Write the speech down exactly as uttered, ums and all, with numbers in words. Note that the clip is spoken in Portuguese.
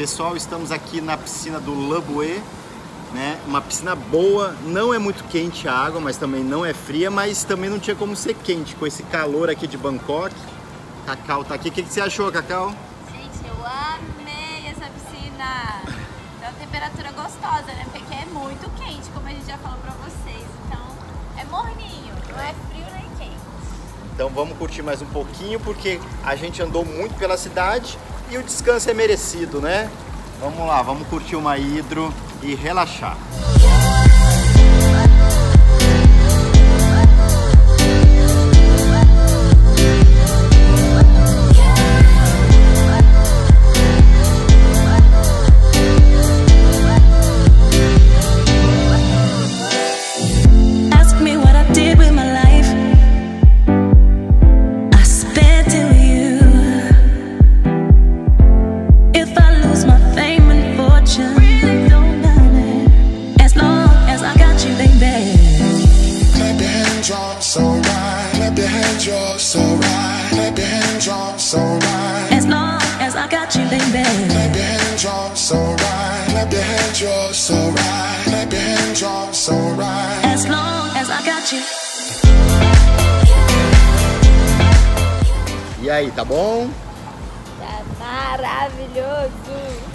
Pessoal, estamos aqui na piscina do Le Bouet, né? Uma piscina boa, não é muito quente a água, mas também não é fria, mas também não tinha como ser quente com esse calor aqui de Bangkok. Cacau tá aqui. O que, que você achou, Cacau? Gente, eu amei essa piscina. Tem uma temperatura gostosa, né? Porque é muito quente, como a gente já falou pra vocês. Então, é morninho, não é frio nem quente. Então vamos curtir mais um pouquinho, porque a gente andou muito pela cidade e o descanso é merecido, né? Vamos lá, vamos curtir uma hidro e relaxar. So right, clap your hands, you're so right. Clap your hands, you're so right. As long as I got you, baby. Clap your hands, you're so right. Clap your hands, you're so right. Clap your hands, you're so right. As long as I got you. E aí, tá bom? Tá maravilhoso!